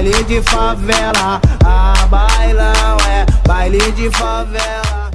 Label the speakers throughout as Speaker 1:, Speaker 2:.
Speaker 1: baile de favela. Ah, bailão é baile de favela.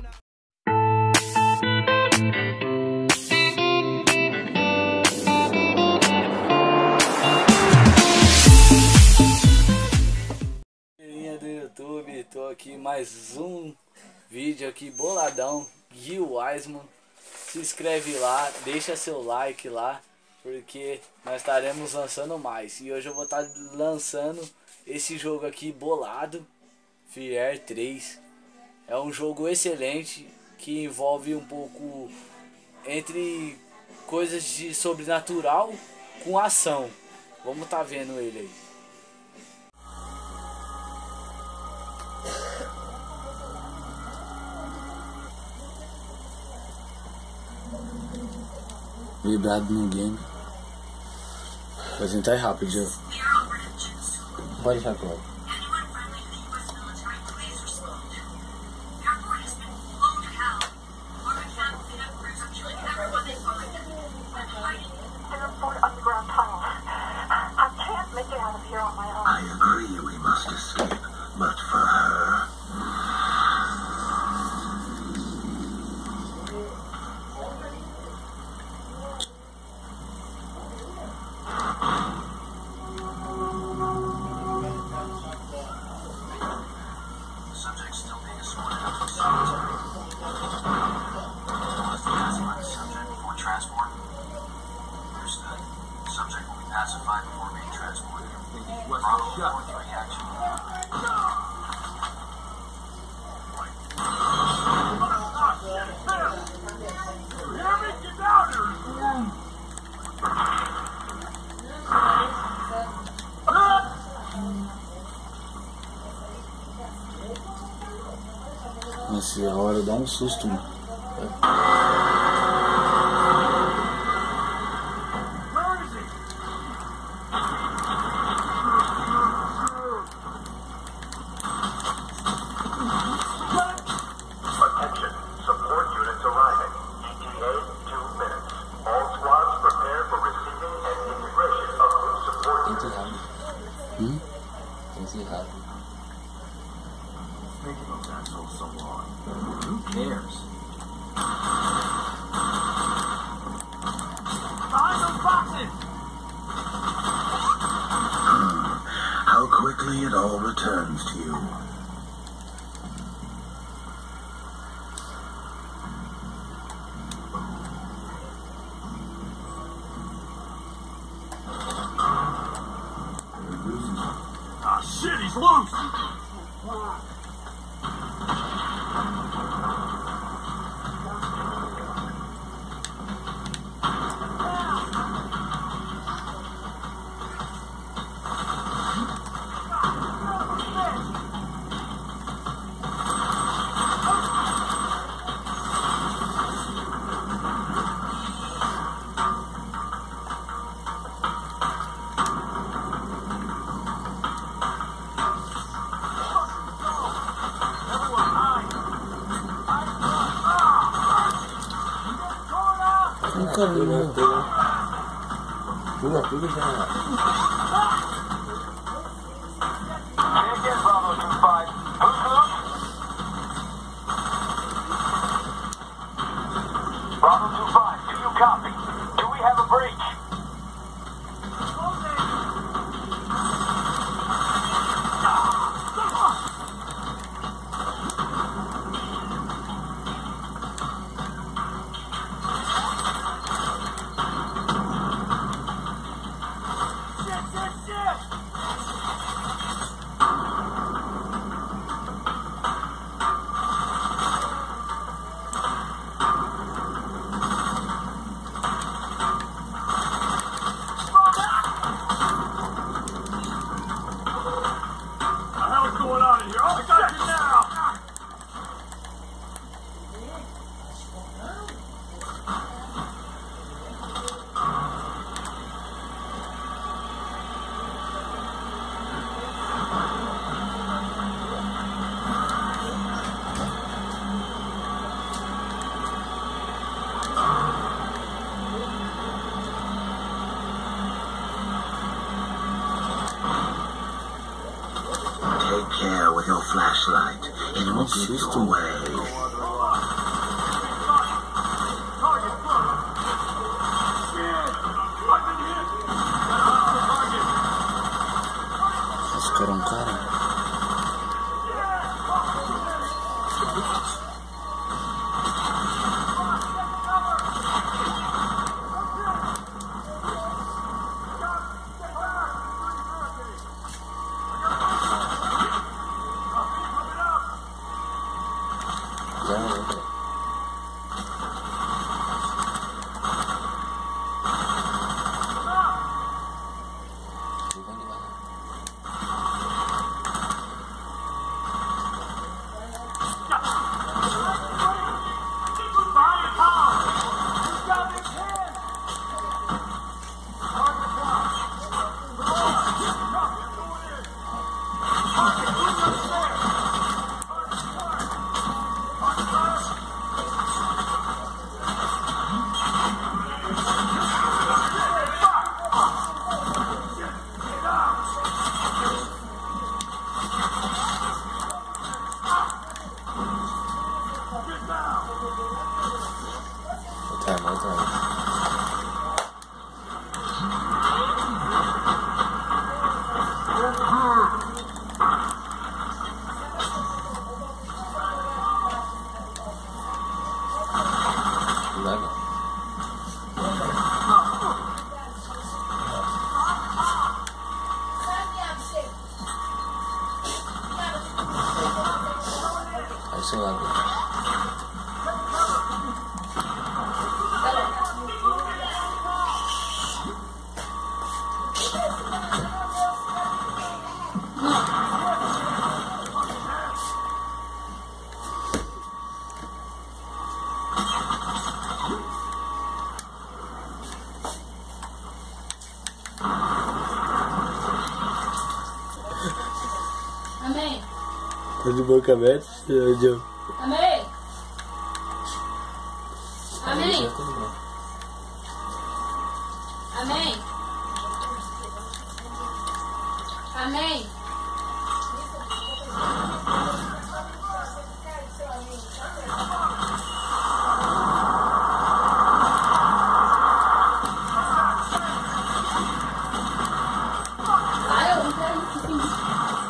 Speaker 2: Do YouTube, tô aqui mais um vídeo aqui boladão, Gui Wiseman. Se inscreve lá, deixa seu like lá, porque nós estaremos lançando mais. E hoje eu vou estar lançando esse jogo aqui bolado, Fear 3. É um jogo excelente que envolve um pouco entre coisas de sobrenatural com ação. Vamos tá vendo ele aí. Vibrado no game. Vou tentar ir rápido, Joe. Pode ir agora.
Speaker 3: I agree we must escape, but for her. Subject still being escorted up to the cemetery. Must be pacified the subject before transport. Understood. Subject will be pacified before being transported. Bravo 4-3 action.
Speaker 2: Nossa, a hora dá um susto, mano.
Speaker 3: Attention, support units arriving. ETA 2 minutes. All squads prepare for receiving and integration of new support units.
Speaker 2: Tem que ir rápido.
Speaker 3: Making those assholes so long. Who cares? Behind those boxes! How quickly it all returns to you. Ah, shit, he's loose!
Speaker 2: Pula tudo já.
Speaker 3: Again, Bravo 2-5. Who's loose? Bravo 2-5, do you copy? Do we have a breach? Shit!
Speaker 4: flashlight and it will give you away.
Speaker 5: Esse cara é um cara. Aí sei lá.
Speaker 6: Amém.
Speaker 5: Tá de boca aberta, Joe?
Speaker 6: Amém. Amém. Amém. Amém. Ah, eu não quero isso.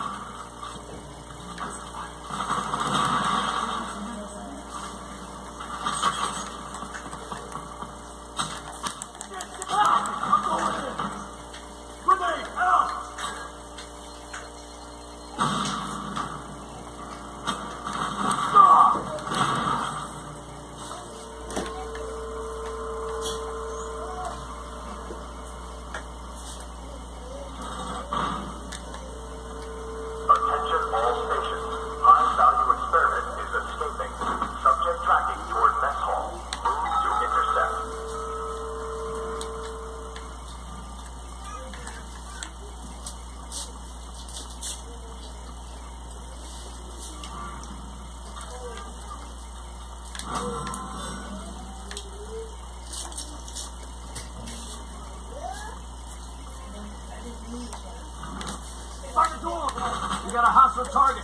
Speaker 1: You got a hostile target.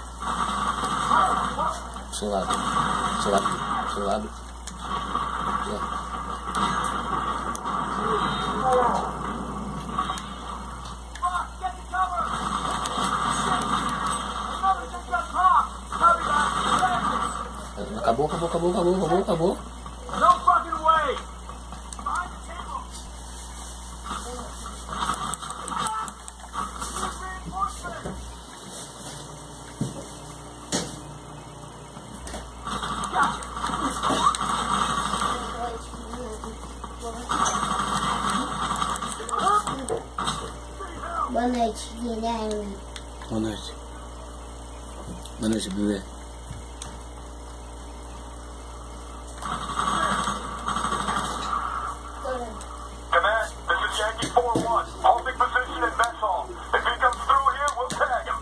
Speaker 5: Seu lado. Seu lado. Seu lado.
Speaker 1: Get to cover. Another just got caught.
Speaker 5: Acabou.
Speaker 1: No fucking way. Behind the table. Reinforcements.
Speaker 7: Boa noite, Guilherme.
Speaker 5: Boa noite. Boa noite, bebê.
Speaker 3: Command, this is Yankee 4-1. Holding position in mess hall. If he comes through here, we'll tag him.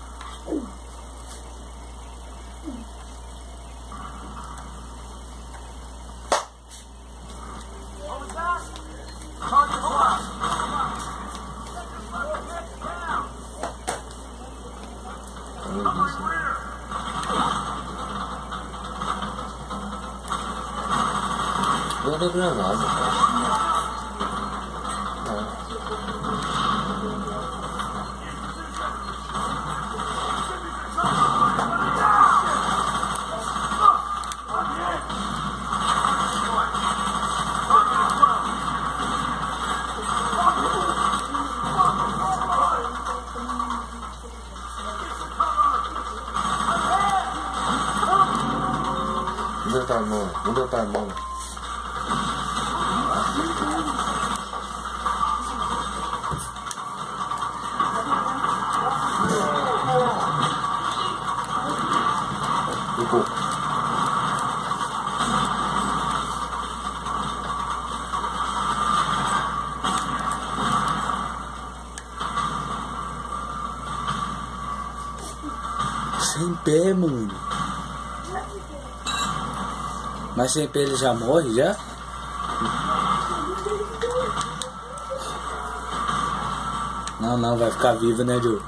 Speaker 1: What was that? Target locked. Get down. Cover rear.
Speaker 5: Cadê granada? Muda tá mão.
Speaker 2: Sem pé, mano. Mas sem pé ele já morre, já? Não, vai ficar vivo, né, Joe?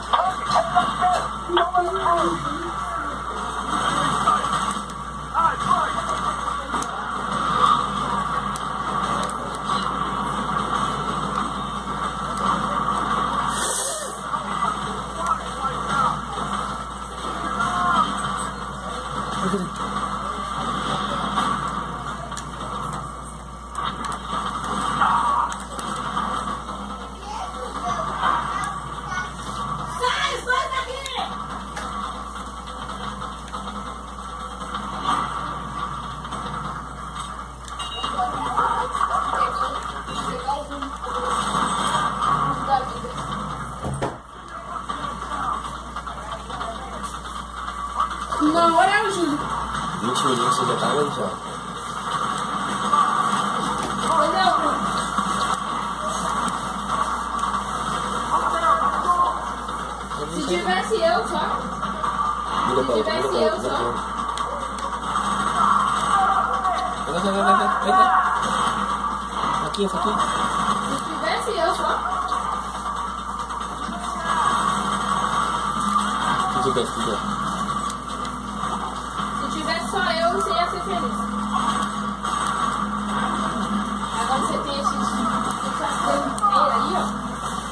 Speaker 6: Não, olha o Júlio.
Speaker 5: 20 minutos você já tá aí já.
Speaker 6: Se tivesse eu só. Se tivesse eu só.
Speaker 5: Vai. Aqui.
Speaker 6: Se tivesse eu só.
Speaker 5: Tudo.
Speaker 6: Se tivesse só eu, você ia ser feliz. Agora você tem essas coisas inteiras aí, ó.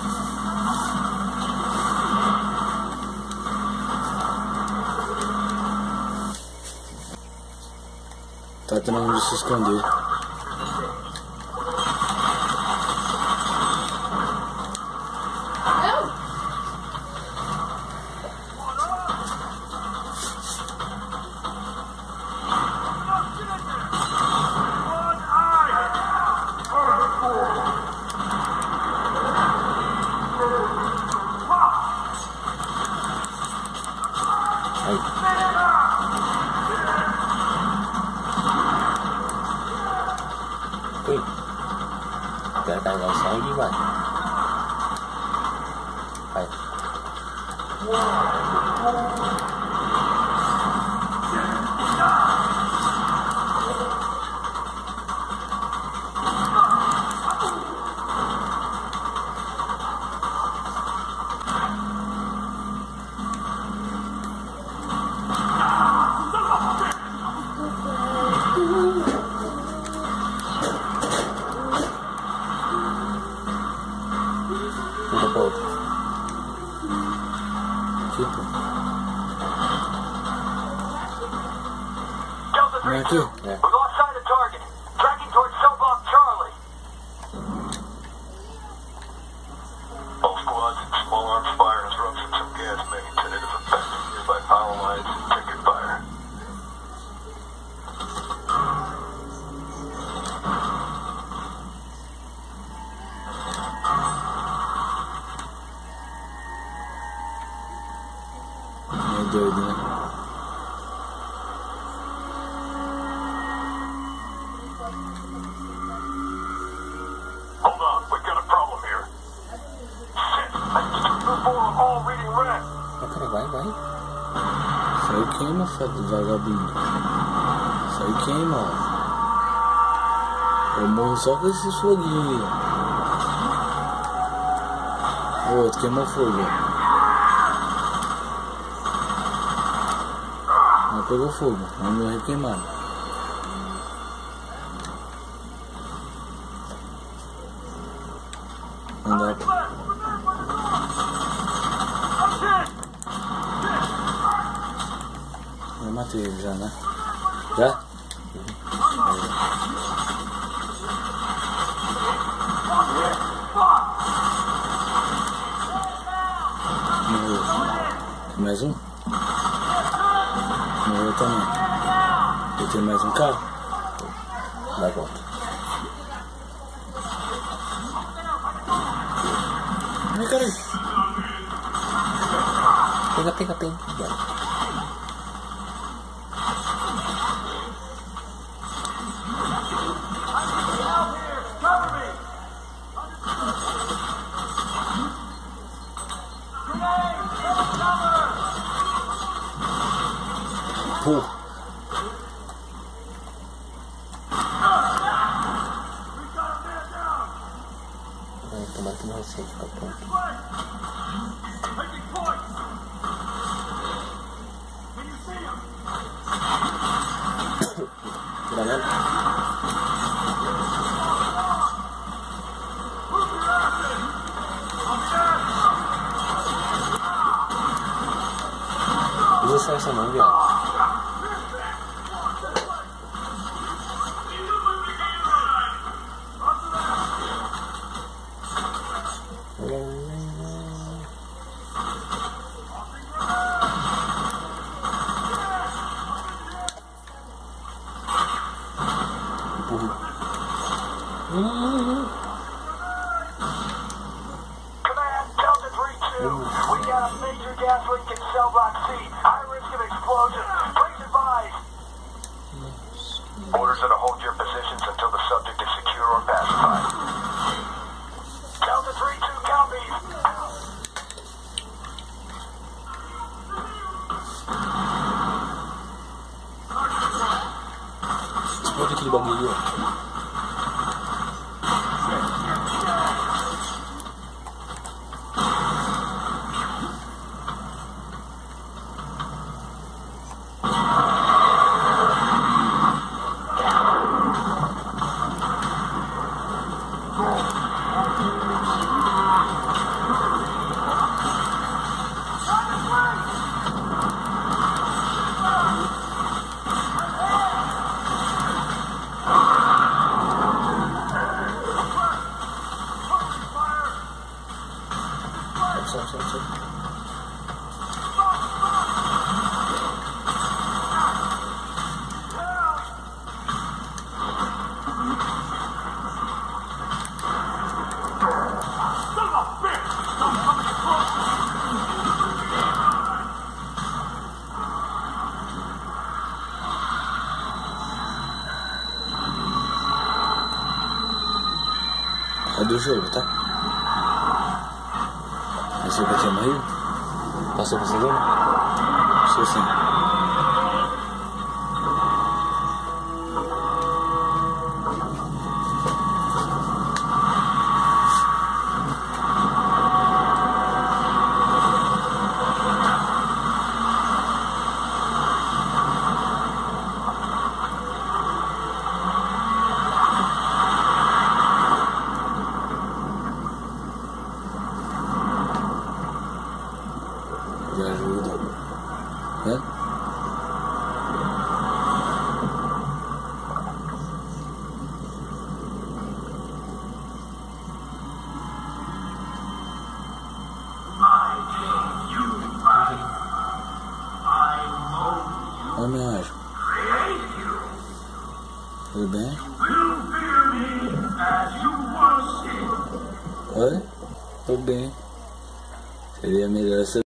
Speaker 2: Tá tendo onde se esconder.
Speaker 5: Quero pegar sangue e vai. Aqui.
Speaker 3: We've lost sight of target. Tracking towards Cellblock Charlie. All squads and small arms fire disrupts at some gas mains and it is affecting nearby power lines and ticket fire.
Speaker 2: É doido, né?
Speaker 3: Hold on, we've got a problem here. Shit, that's 224 on all reading red.
Speaker 5: Vai.
Speaker 2: Isso aí queima, vagabundo. Isso aí queima, ó. Eu morro só com esses foguinhos aí, ó. O outro queimou fogo, ó. Não pegou fogo, vai morrer queimado.
Speaker 5: Não dá pra... Eu matei ele já, né? Já? Morreu. Tem mais um? Morreu também. Eu tenho mais um carro? Dá volta. Ai, caralho. Pega. Tomara que não recebe, fica pronto. Granada. Usa só essa não, viado.
Speaker 3: Command, Delta 3-2. We got a major gas leak in Cell Block C. High risk of explosion. Please advise. Orders are to hold your positions until the subject is secure or pacified. Delta 3-2 copies.
Speaker 5: Explode aquele bagulho ali, ó. É do jogo, tá? Achei que eu tinha morrido? Passou pra segunda? Achei sim. Me ajuda. Né? Olha meu anjo. Tudo bem? Oi? Tudo bem. Seria melhor você